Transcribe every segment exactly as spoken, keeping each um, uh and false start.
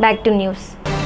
Back to news.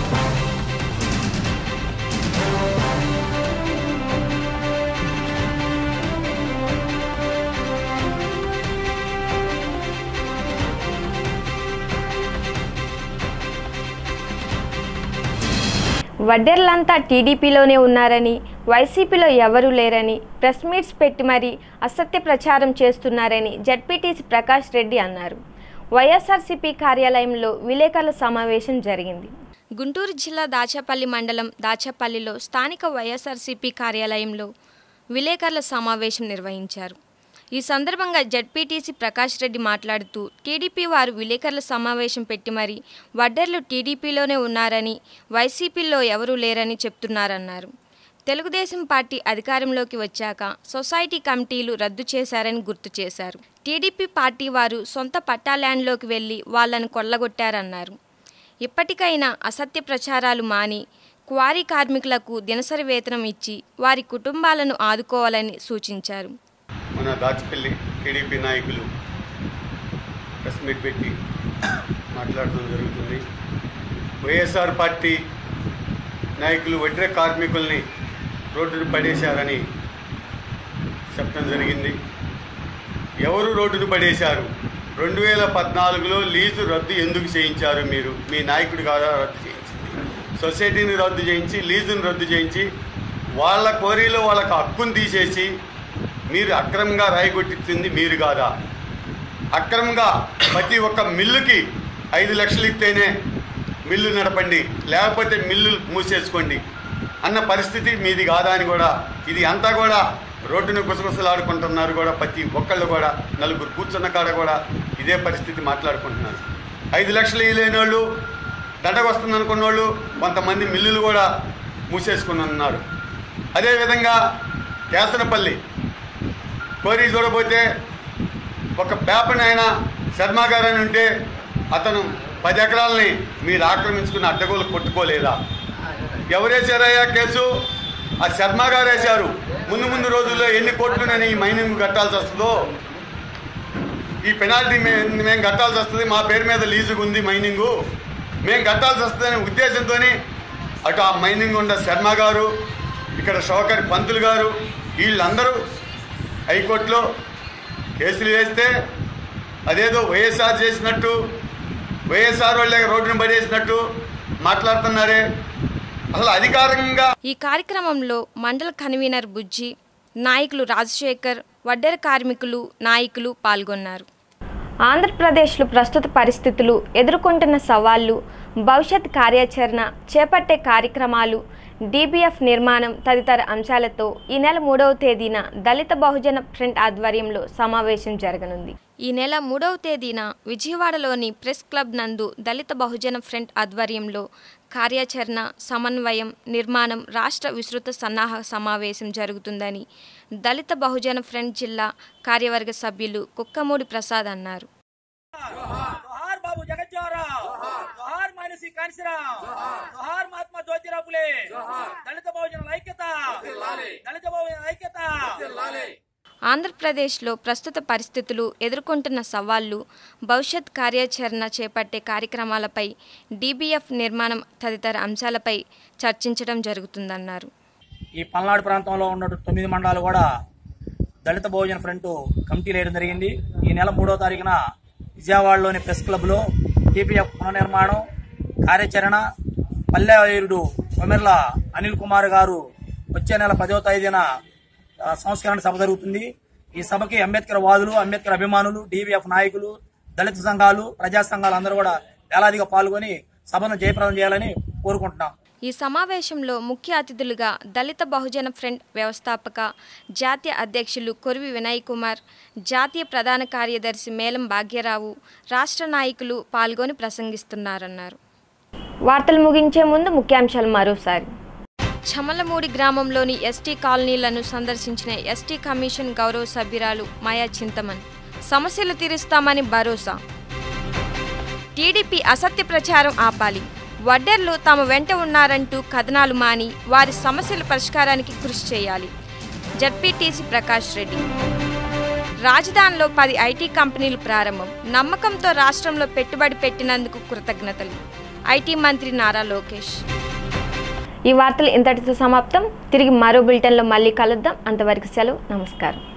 వడ్డెర్లంతా టీడీపీలోనే ఉన్నారని, వైసీపీలో ఎవరూ లేరని ప్రెస్ మీట్స్ పెట్టి మరీ అసత్య ప్రచారం చేస్తున్నారని జడ్పీటీసీ ప్రకాష్ రెడ్డి అన్నారు. వైఎస్ఆర్సీపీ కార్యాలయంలో విలేకరుల సమావేశం జరిగింది. గుంటూరు జిల్లా దాచేపల్లి మండలం దాచేపల్లిలో స్థానిక వైఎస్ఆర్సీపీ కార్యాలయంలో విలేకరుల సమావేశం నిర్వహించారు. ఈ సందర్భంగా జడ్పీటీసీ ప్రకాష్ రెడ్డి మాట్లాడుతూ టీడీపీ వారు విలేకరుల సమావేశం పెట్టి మరీ వడ్డెర్లు టీడీపీలోనే ఉన్నారని, వైసీపీలో ఎవరూ లేరని చెప్తున్నారన్నారు. తెలుగుదేశం పార్టీ అధికారంలోకి వచ్చాక సొసైటీ కమిటీలు రద్దు చేశారని గుర్తు చేశారు. టీడీపీ పార్టీ వారు సొంత పట్టా ల్యాండ్లోకి వెళ్లి వాళ్లను కొల్లగొట్టారన్నారు. ఇప్పటికైనా అసత్య ప్రచారాలు మాని క్వారీ కార్మికులకు దినసరి వేతనం ఇచ్చి వారి కుటుంబాలను ఆదుకోవాలని సూచించారు. మన దాచేపల్లి టీడీపీ నాయకులు ప్రెస్ మీట్ పెట్టి మాట్లాడడం జరుగుతుంది. వైఎస్ఆర్ పార్టీ నాయకులు వడ్డెర కార్మికుల్ని రోడ్డును పడేశారని చెప్పడం జరిగింది. ఎవరు రోడ్డును పడేశారు? రెండు వేల పద్నాలుగులో లీజు రద్దు ఎందుకు చేయించారు? మీరు మీ నాయకుడు కాదా రద్దు చేయించింది? సొసైటీని రద్దు చేయించి లీజును రద్దు చేయించి వాళ్ళ కోరీలో వాళ్ళకు హక్కును తీసేసి మీరు అక్రమంగా రాయిగొట్టింది మీరు కాదా? అక్రమంగా ప్రతి ఒక్క మిల్లుకి ఐదు లక్షలు ఇస్తేనే మిల్లు నడపండి, లేకపోతే మిల్లు మూసేసుకోండి అన్న పరిస్థితి మీది కాదా అని కూడా, ఇది అంతా కూడా రోడ్డును గుసగుసలాడుకుంటున్నారు కూడా. ప్రతి ఒక్కళ్ళు కూడా నలుగురు కూర్చున్న కాడ కూడా ఇదే పరిస్థితి మాట్లాడుకుంటున్నారు. ఐదు లక్షలు ఇవ్వలేని వాళ్ళు, దండకు వస్తుంది అనుకున్న వాళ్ళు కొంతమంది మిల్లులు కూడా మూసేసుకుని ఉన్నారు. అదేవిధంగా కేసనపల్లి కోరి చూడబోతే ఒక పేపర్ ఆయన శర్మ గారు అని ఉంటే అతను పది ఎకరాలని మీరు ఆక్రమించుకుని అడ్డగోలు కొట్టుకోలేదా? ఎవరేసారయ్యా కేసు? ఆ శర్మ గారు వేశారు. ముందు ముందు రోజుల్లో ఎన్ని కోట్లు నేను ఈ మైనింగ్ కట్టాల్సి వస్తుందో, ఈ పెనాల్టీ మేము కట్టాల్సి వస్తుంది, మా పేరు మీద లీజుగా ఉంది మైనింగు, మేము కట్టాల్సి వస్తుందనే ఉద్దేశంతో అటు ఆ మైనింగ్ ఉన్న శర్మ గారు, ఇక్కడ షౌకర్ పంతులు గారు, వీళ్ళందరూ హైకోర్టులో కేసులు వేస్తే అదేదో వైఎస్ఆర్ చేసినట్టు, వైఎస్ఆర్ వాళ్ళే రోడ్డును పడేసినట్టు మాట్లాడుతున్నారే. అసలు అధికారంగా ఈ కార్యక్రమంలో మండల కన్వీనర్ బుజ్జి, నాయకులు రాజశేఖర్, వడ్డెర కార్మికులు నాయకులు పాల్గొన్నారు. ఆంధ్రప్రదేశ్లో ప్రస్తుత పరిస్థితులు, ఎదుర్కొంటున్న సవాళ్లు, భవిష్యత్ కార్యాచరణ, చేపట్టే కార్యక్రమాలు, డీబీఎఫ్ నిర్మాణం తదితర అంశాలతో ఈ నెల మూడవ తేదీన దళిత బహుజన ఫ్రంట్ ఆధ్వర్యంలో సమావేశం జరగనుంది. ఈ నెల మూడవ తేదీన విజయవాడలోని ప్రెస్ క్లబ్ నందు దళిత బహుజన ఫ్రంట్ ఆధ్వర్యంలో కార్యాచరణ, సమన్వయం, నిర్మాణం రాష్ట్ర విస్తృత సన్నాహ సమావేశం జరుగుతుందని దళిత బహుజన ఫ్రంట్ జిల్లా కార్యవర్గ సభ్యులు కుక్కమూడి ప్రసాద్ అన్నారు. ఆంధ్రప్రదేశ్లో ప్రస్తుత పరిస్థితులు, ఎదుర్కొంటున్న సవాళ్లు, భవిష్యత్ కార్యాచరణ, చేపట్టే కార్యక్రమాలపై, డీబీఎఫ్ నిర్మాణం తదితర అంశాలపై చర్చించడం జరుగుతుందన్నారు. ఈ పల్నాడు ప్రాంతంలో ఉన్న తొమ్మిది మండలాలు కూడా దళిత బహుజన ఫ్రంట్ కమిటీ వేయడం జరిగింది. ఈ నెల మూడో తారీఖున విజయవాడలోని ప్రెస్ క్లబ్లో డీబీఎఫ్ పునర్నిర్మాణం కార్యాచరణ పల్లె వైరుడు కొమెర్ల అనిల్ కుమార్ గారు వచ్చే నెల పదో తేదీన సంస్కరణ సభ జరుగుతుంది. ఈ సభకి అంబేద్కర్ వాదులు, అంబేద్కర్ అభిమానులు, డీబీఎఫ్ నాయకులు, దళిత సంఘాలు, ప్రజా సంఘాలు అందరూ కూడా వేలాదిగా పాల్గొని సభను జయప్రదం చేయాలని కోరుకుంటున్నాం. ఈ సమావేశంలో ముఖ్య అతిథులుగా దళిత బహుజన ఫ్రంట్ వ్యవస్థాపక జాతీయ అధ్యక్షులు కొరివి వినయ్ కుమార్, జాతీయ ప్రధాన కార్యదర్శి మేలం భాగ్యరావు, రాష్ట్ర నాయకులు పాల్గొని ప్రసంగిస్తున్నారన్నారు. వార్తలు ముగించే ముందు ముఖ్యాంశాలు మరోసారి. చమలమూడి గ్రామంలోని ఎస్టీ కాలనీలను సందర్శించిన ఎస్టీ కమిషన్ గౌరవ సభ్యురాలు మాయా చింతమన్. సమస్యలు తీరుస్తామని భరోసా. టీడీపీ అసత్య ప్రచారం ఆపాలి. వడ్డెర్లు తమ వెంట ఉన్నారంటూ కథనాలు మాని వారి సమస్యల పరిష్కారానికి కృషి చేయాలి. జడ్పీటీసీ ప్రకాష్ రెడ్డి. రాజధానిలో పది ఐటీ కంపెనీలు ప్రారంభం. నమ్మకంతో రాష్ట్రంలో పెట్టుబడి పెట్టినందుకు కృతజ్ఞతలు. ఐటీ మంత్రి నారా లోకేష్. ఈ వార్తలు ఇంతటితో సమాప్తం. తిరిగి మరో బులెటిన్లో మళ్ళీ కలుద్దాం. అంతవరకు సెలవు. నమస్కారం.